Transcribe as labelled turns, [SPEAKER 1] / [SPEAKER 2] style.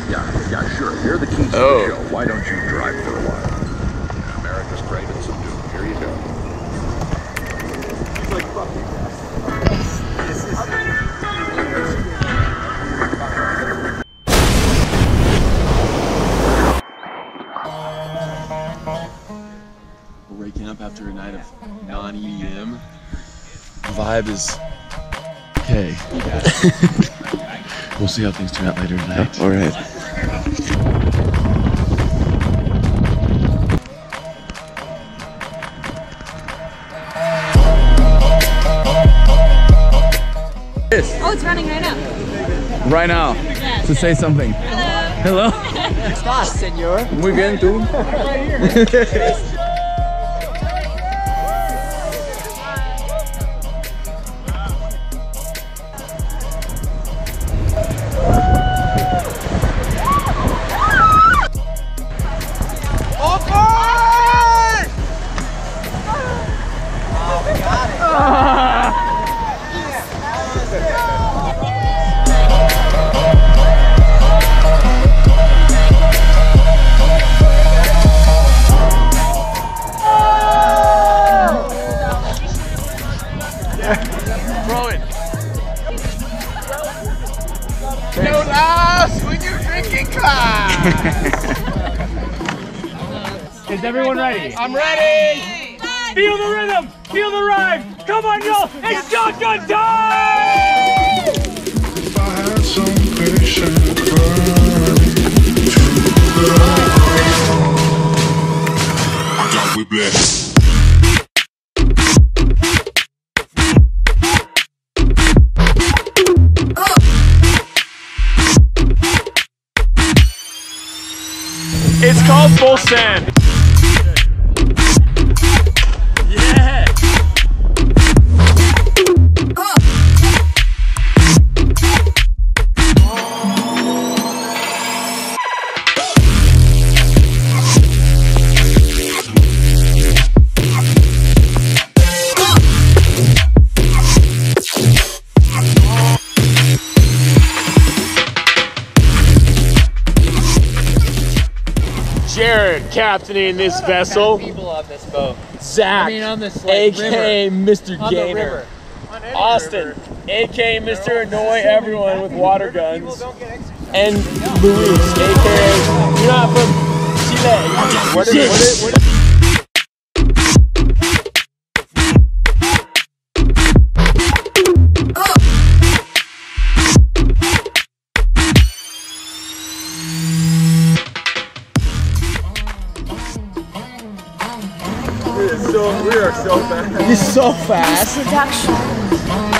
[SPEAKER 1] Yeah, sure. Here are the keys to the show. Why don't you drive for a while? America's brave and subdued. Here you go. He's like, fuck you guys.
[SPEAKER 2] We're waking up after a night of non-EDM. The vibe is okay. We'll see how things turn out later tonight.
[SPEAKER 3] All right.
[SPEAKER 4] Oh, it's running right now.
[SPEAKER 3] Right now.
[SPEAKER 4] Yeah.
[SPEAKER 3] So say something.
[SPEAKER 4] Hello.
[SPEAKER 3] Hello?
[SPEAKER 5] Estás, señor?
[SPEAKER 3] Muy bien, tú.
[SPEAKER 5] Don't ask when you're drinking class!
[SPEAKER 6] Is everyone ready?
[SPEAKER 5] I'm ready!
[SPEAKER 6] Feel the rhythm! Feel the rhyme! Come on, y'all! It's shotgun time!
[SPEAKER 7] If I had some patient I got whiplash.
[SPEAKER 6] It's called full send. Yeah. Jared, captaining this vessel.
[SPEAKER 5] People on this boat.
[SPEAKER 6] Zach,
[SPEAKER 5] I mean, on this
[SPEAKER 6] aka
[SPEAKER 5] river.
[SPEAKER 6] Mr.
[SPEAKER 5] On the
[SPEAKER 6] Gainer.
[SPEAKER 5] river.
[SPEAKER 6] Austin, aka Mr. Annoy Everyone with water guns. And Luis, aka you're not from Chile. What is we are so fast.
[SPEAKER 5] He's so fast.
[SPEAKER 4] Production.